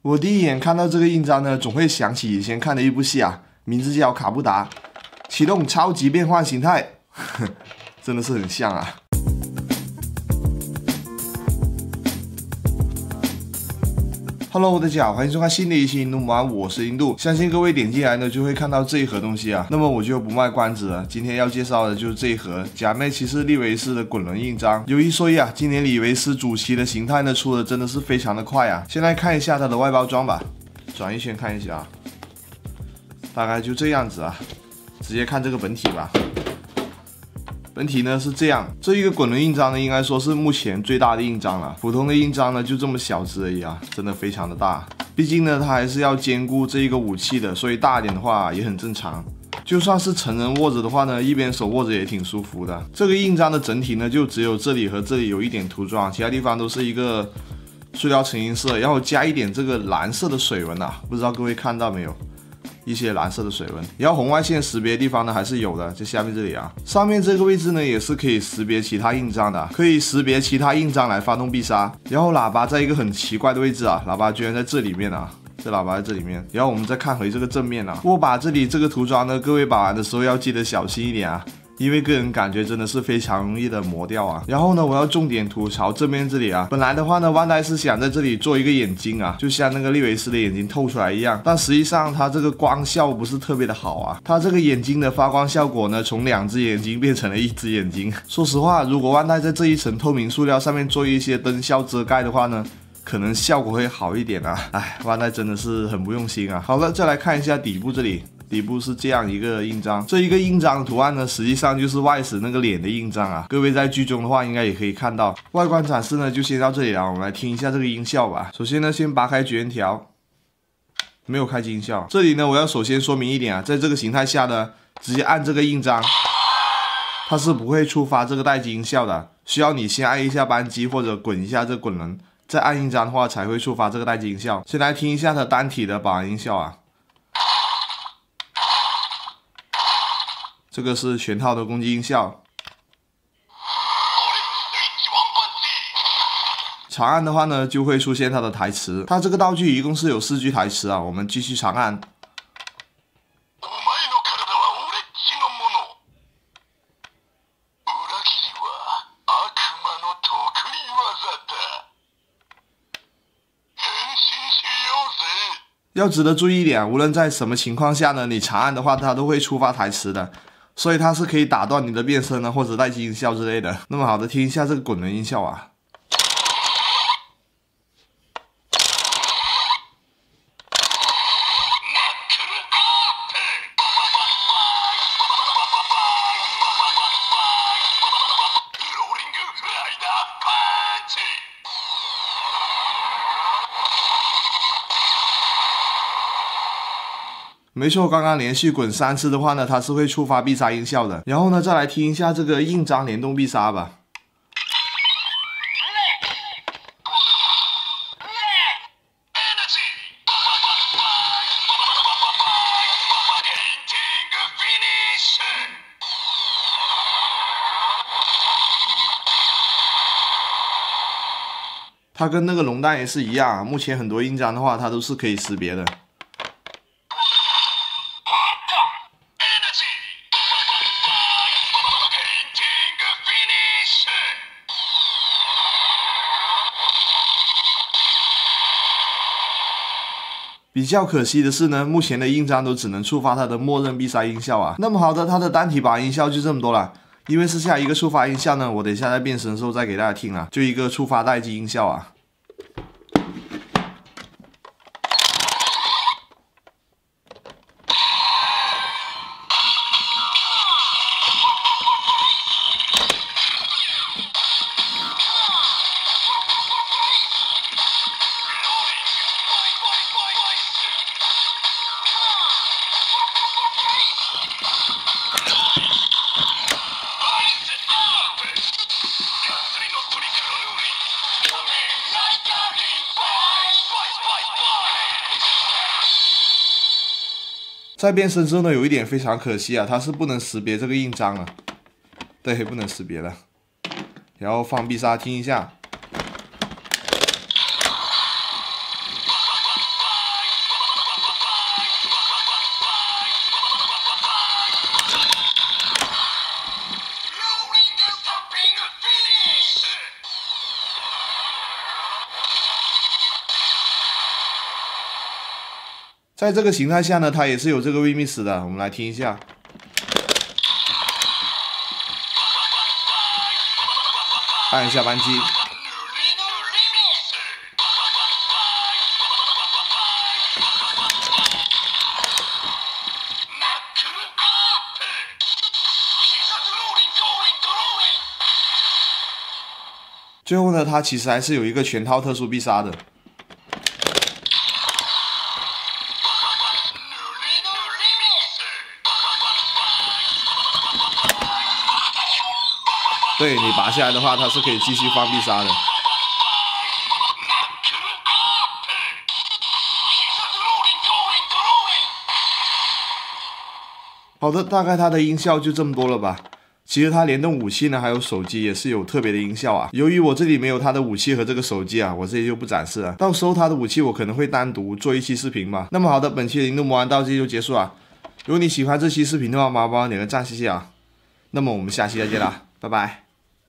我第一眼看到这个印章呢，总会想起以前看的一部戏啊，名字叫《卡布达》，启动超级变换形态，真的是很像啊。Hello， 大家好，欢迎收看新的一期印度玩，我是印度。相信各位点进来呢，就会看到这一盒东西啊。那么我就不卖关子了，今天要介绍的就是这一盒假面骑士利维斯的滚轮印章。有一说一啊，今年李维斯主席的形态呢出的真的是非常的快啊。先来看一下它的外包装吧，转一圈看一下啊，大概就这样子啊。直接看这个本体吧。本体呢是这样，这一个滚轮印章呢，应该说是目前最大的印章了。普通的印章呢就这么小只而已啊，真的非常的大。毕竟呢，它还是要兼顾这一个武器的，所以大一点的话也很正常。就算是成人握着的话呢，一边手握着也挺舒服的。这个印章的整体呢，就只有这里和这里有一点涂装，其他地方都是一个塑料成银色，然后加一点这个蓝色的水纹啊，不知道各位看到没有？一些蓝色的水纹，然后红外线识别的地方呢还是有的，在下面这里啊，上面这个位置呢也是可以识别其他印章的，可以识别其他印章来发动必杀。然后喇叭在一个很奇怪的位置啊，喇叭居然在这里面啊，这喇叭在这里面。然后我们再看回这个正面啊，握把这里这个涂装呢，各位把玩的时候要记得小心一点啊。因为个人感觉真的是非常容易的磨掉啊。然后呢，我要重点吐槽正面这里啊。本来的话呢，万代是想在这里做一个眼睛啊，就像那个利维斯的眼睛透出来一样。但实际上它这个光效不是特别的好啊。它这个眼睛的发光效果呢，从2只眼睛变成了1只眼睛。说实话，如果万代在这一层透明塑料上面做一些灯效遮盖的话呢，可能效果会好一点啊。哎，万代真的是很不用心啊。好了，再来看一下底部这里。底部是这样一个印章，这一个印章图案呢，实际上就是外史那个脸的印章啊。各位在剧中的话，应该也可以看到。外观展示呢，就先到这里了。我们来听一下这个音效吧。首先呢，先拔开绝缘条，没有开机音效。这里呢，我要首先说明一点啊，在这个形态下呢，直接按这个印章，它是不会触发这个待机音效的，需要你先按一下扳机或者滚一下这滚轮，再按印章的话才会触发这个待机音效。先来听一下它单体的保安音效啊。这个是全套的攻击音效。长按的话呢，就会出现它的台词。它这个道具一共是有4句台词啊，我们继续长按。要值得注意一点，无论在什么情况下呢，你长按的话，它都会触发台词的。所以它是可以打断你的变身呢，或者待机音效之类的。那么好的，听一下这个滚轮音效啊。没错，刚刚连续滚3次的话呢，它是会触发必杀音效的。然后呢，再来听一下这个印章联动必杀吧。它跟那个龙蛋也是一样啊，目前很多印章的话，它都是可以识别的。比较可惜的是呢，目前的印章都只能触发它的默认必杀音效啊。那么好的，它的单体把音效就这么多了。因为是下一个触发音效呢，我等一下在变身的时候再给大家听啊，就一个触发待机音效啊。在变身之后呢，有一点非常可惜啊，它是不能识别这个印章了，对，不能识别了。然后放必杀听一下。 在这个形态下呢，它也是有这个 remix 的，我们来听一下。按下扳机。最后呢，它其实还是有一个全套特殊必杀的。对，你拔下来的话，它是可以继续放必杀的。好的，大概它的音效就这么多了吧。其实它联动武器呢，还有手机也是有特别的音效啊。由于我这里没有它的武器和这个手机啊，我这里就不展示了。到时候它的武器我可能会单独做一期视频嘛。那么好的，本期的零度魔玩到这里就结束了。如果你喜欢这期视频的话，麻烦帮我点个赞，谢谢啊。那么我们下期再见啦，拜拜。